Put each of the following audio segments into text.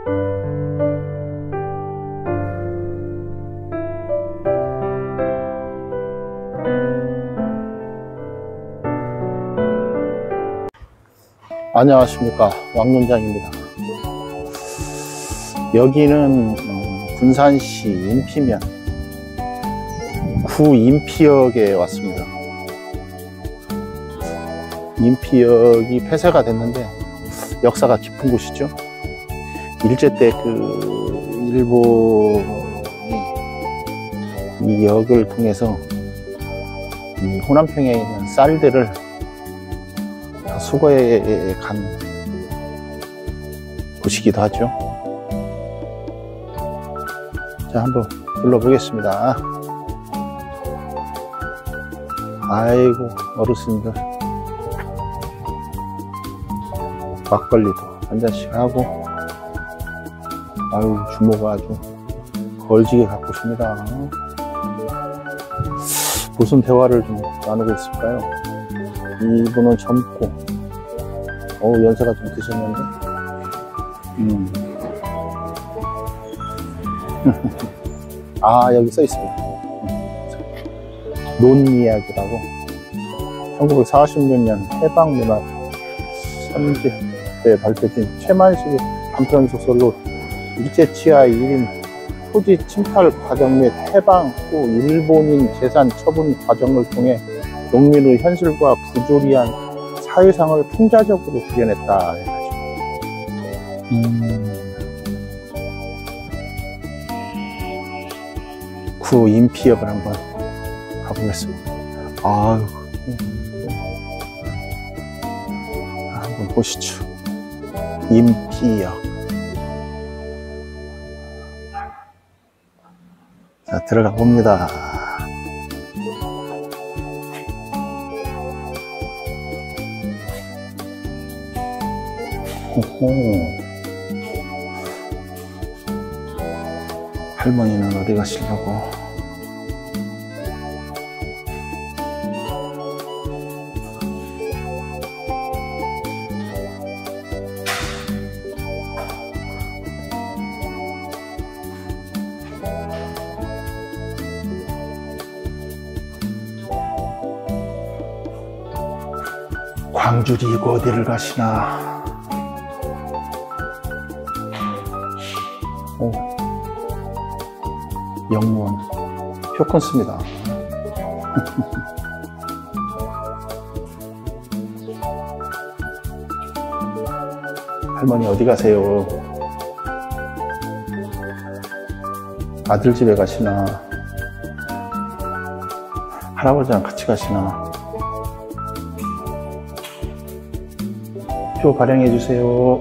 안녕하십니까, 왕농장입니다. 여기는 군산시 인피면 구 인피역에 왔습니다. 인피역이 폐쇄가 됐는데 역사가 깊은 곳이죠. 일제 때 일본이 이 역을 통해서 이 호남평에 있는 쌀들을 수거해 간 곳이기도 하죠. 자, 한번 둘러보겠습니다. 아이고, 어르신들 막걸리도 한 잔씩 하고, 아유, 주모가 아주 걸지게 갖고 오십니다. 무슨 대화를 좀 나누고 있을까요? 이분은 젊고, 연세가 좀 드셨는데, 아, 여기 써 있습니다. 논이야기라고 1946년 해방문화 3제 때 발표된 최만식의 단편 소설로 일제 치하 1인 토지 침탈 과정 및 해방 후 일본인 재산 처분 과정을 통해 농민의 현실과 부조리한 사회상을 풍자적으로 그려냈다 해가지고. 구 인피역을 한번 가보겠습니다. 아유, 한번 보시죠. 인피역. 자, 들어가 봅니다. 할머니는 어디 가시려고? 광주리 이거 어디를 가시나? 영무원 표콘 씁니다. 할머니 어디 가세요? 아들 집에 가시나? 할아버지랑 같이 가시나? 표 발행해 주세요.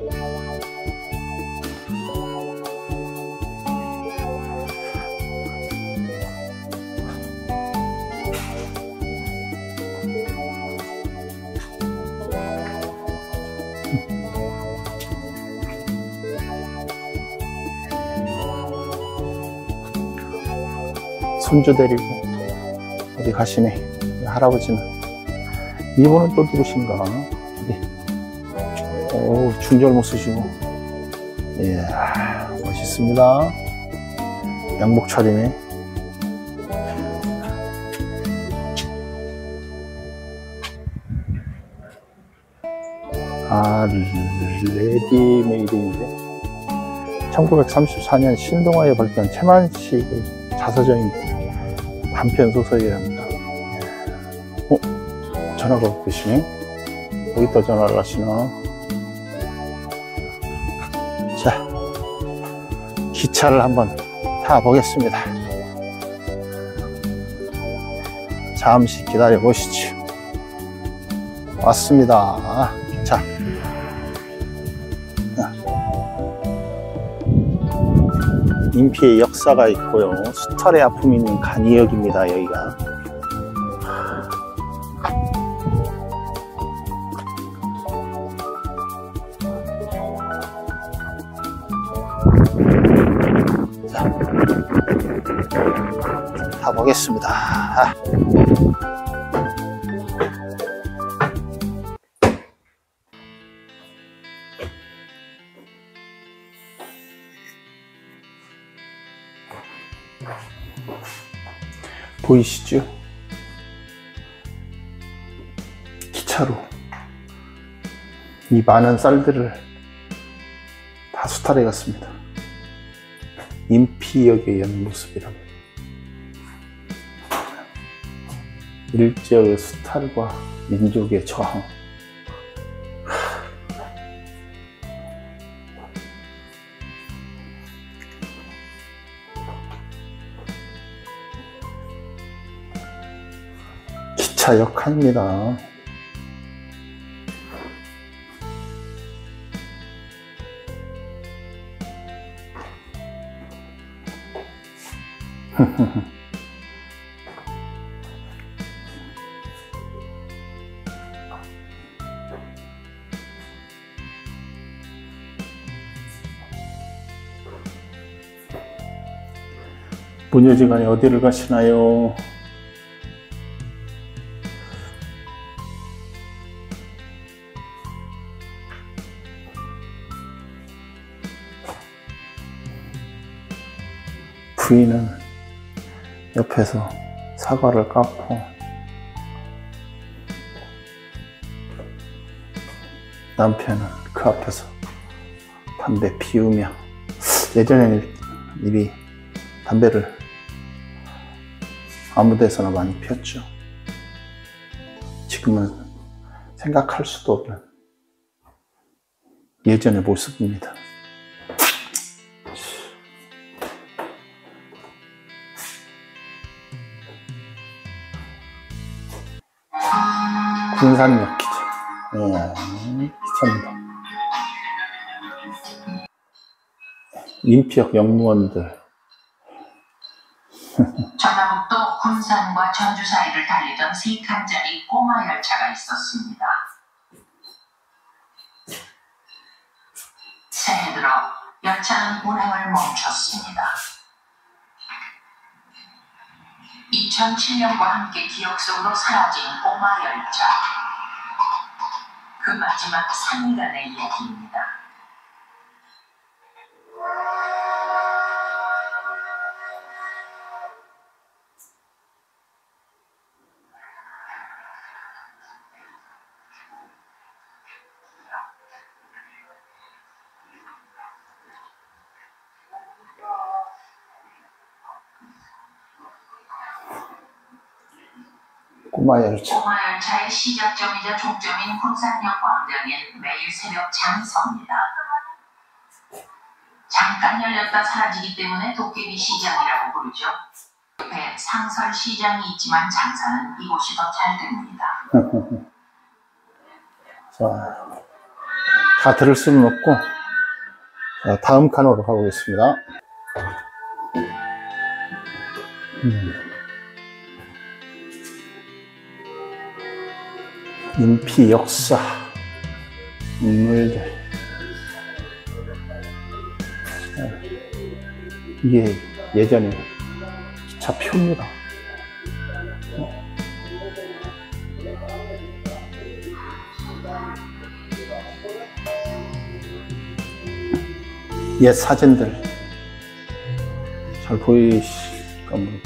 손주 데리고 어디 가시네. 할아버지는. 이분은 또 누구신가? 오, 중절모 쓰시고. 예, 멋있습니다. 양복 차림에. 아, 레디메이드인데 1934년 신동아에 발표한 최만식의 자서전인 단편 소설이라 합니다. 전화가 오고 계시네. 어디다 전화를 하시나? 자, 기차를 한번 타보겠습니다. 잠시 기다려 보시죠. 왔습니다. 기차. 인피의 역사가 있고요. 수탈의 아픔이 있는 간이역입니다. 여기가. 자, 가보겠습니다. 보이시죠? 기차로 이 많은 쌀들을 다 수탈해 갔습니다. 인피역의 옆모습이랍니다. 일제의 수탈과 민족의 저항. 기차 역할입니다. 무녀지간에 어디를 가시나요? 부인은 옆에서 사과를 깎고 남편은 그 앞에서 담배 피우며, 예전에는 이리 담배를 아무 데서나 많이 피웠죠. 지금은 생각할 수도 없는 예전의 모습입니다. 군산역 기차. 기차입니다. 인피역 역무원들. 전라북도 군산과 전주 사이를 달리던 3칸짜리 꼬마 열차가 있었습니다. 새해 들어 열차는 운행을 멈췄습니다. 2007년과 함께 기억 속으로 사라진 꼬마 열차. 그 마지막 3일간의 이야기입니다. 꼬마 열차. 꼬마 열차의 시작점이자 종점인 군산역 광장엔 매일 새벽 장서입니다. 잠깐 열렸다 사라지기 때문에 도깨비 시장이라고 부르죠. 옆에 상설 시장이 있지만 장사는 이곳이 더 잘 됩니다. 자, 다 들을 수는 없고, 자, 다음 칸으로 가보겠습니다. 인피 역사 인물들. 이게 예전에 기차표입니다. 옛 사진들 잘 보이실까 모르겠어요.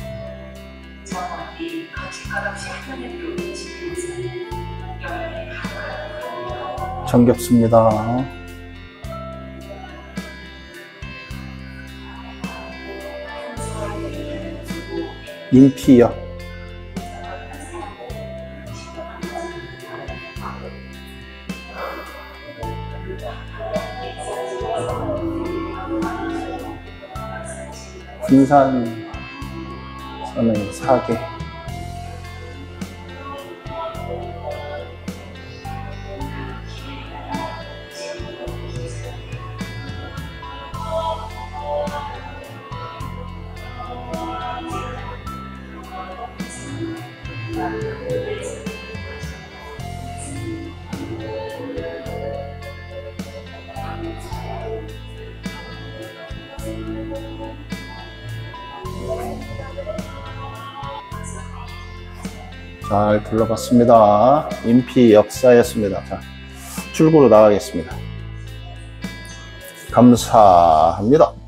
정겹습니다. 인피역. 군산 선의 사계. 잘 둘러봤습니다. 인피 역사였습니다. 자, 출구로 나가겠습니다. 감사합니다.